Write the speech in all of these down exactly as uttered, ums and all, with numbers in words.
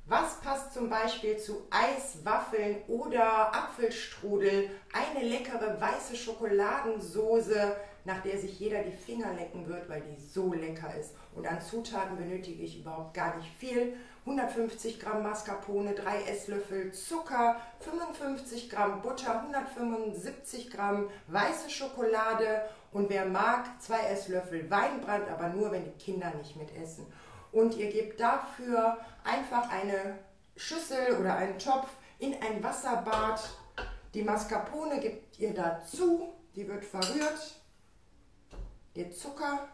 Was passt zum Beispiel zu Eis, Waffeln oder Apfelstrudel? Eine leckere weiße Schokoladensoße, nach der sich jeder die Finger lecken wird, weil die so lecker ist. Und an Zutaten benötige ich überhaupt gar nicht viel. hundertfünfzig Gramm Mascarpone, drei Esslöffel Zucker, fünfundfünfzig Gramm Butter, hundertfünfundsiebzig Gramm weiße Schokolade und wer mag, zwei Esslöffel Weinbrand, aber nur, wenn die Kinder nicht mitessen. Und ihr gebt dafür einfach eine Schüssel oder einen Topf in ein Wasserbad. Die Mascarpone gebt ihr dazu, die wird verrührt. Der Zucker,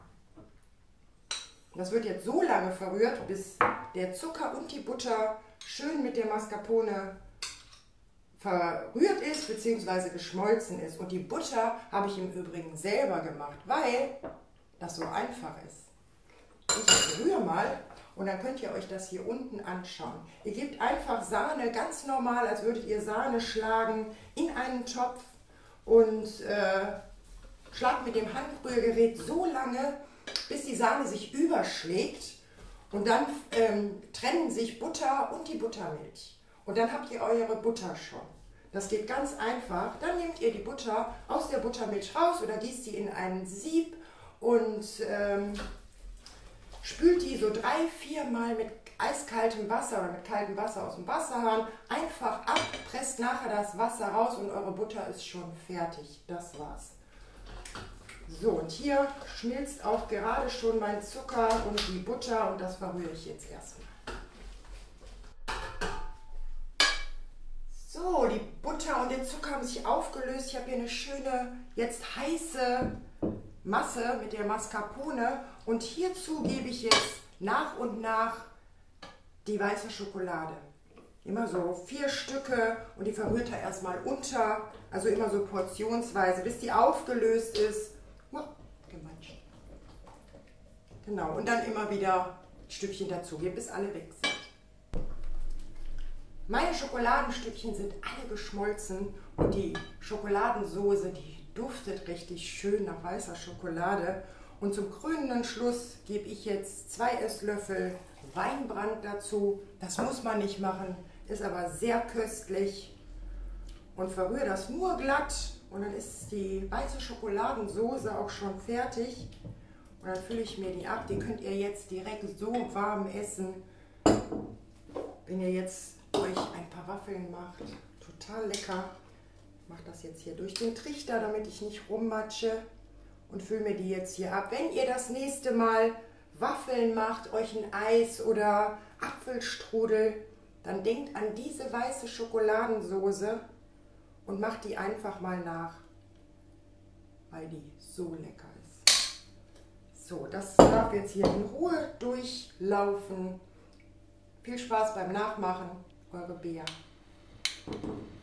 das wird jetzt so lange verrührt, bis der Zucker und die Butter schön mit der Mascarpone verrührt ist bzw. geschmolzen ist. Und die Butter habe ich im Übrigen selber gemacht, weil das so einfach ist. Ich rühre mal und dann könnt ihr euch das hier unten anschauen. Ihr gebt einfach Sahne, ganz normal, als würdet ihr Sahne schlagen, in einen Topf und äh, schlagt mit dem Handrührgerät so lange, bis die Sahne sich überschlägt und dann ähm, trennen sich Butter und die Buttermilch. Und dann habt ihr eure Butter schon. Das geht ganz einfach. Dann nehmt ihr die Butter aus der Buttermilch raus oder gießt die in ein Sieb und ähm, spült die so drei, vier Mal mit eiskaltem Wasser oder mit kaltem Wasser aus dem Wasserhahn einfach ab, presst nachher das Wasser raus und eure Butter ist schon fertig. Das war's. So, und hier schmilzt auch gerade schon mein Zucker und die Butter und das verrühre ich jetzt erstmal. So, die Butter und der Zucker haben sich aufgelöst. Ich habe hier eine schöne, jetzt heiße Masse mit der Mascarpone und hierzu gebe ich jetzt nach und nach die weiße Schokolade. Immer so vier Stücke und die verrührt er erstmal unter, also immer so portionsweise, bis die aufgelöst ist. Genau, und dann immer wieder Stückchen dazugeben, bis alle weg sind. Meine Schokoladenstückchen sind alle geschmolzen und die Schokoladensoße, die duftet richtig schön nach weißer Schokolade. Und zum krönenden Schluss gebe ich jetzt zwei Esslöffel Weinbrand dazu. Das muss man nicht machen, ist aber sehr köstlich. Und verrühre das nur glatt und dann ist die weiße Schokoladensoße auch schon fertig. Und dann fülle ich mir die ab. Die könnt ihr jetzt direkt so warm essen, wenn ihr jetzt euch ein paar Waffeln macht. Total lecker. Ich mache das jetzt hier durch den Trichter, damit ich nicht rummatsche und fülle mir die jetzt hier ab. Wenn ihr das nächste Mal Waffeln macht, euch ein Eis oder Apfelstrudel, dann denkt an diese weiße Schokoladensoße und macht die einfach mal nach, weil die so lecker ist. So, das darf jetzt hier in Ruhe durchlaufen. Viel Spaß beim Nachmachen, eure Bea.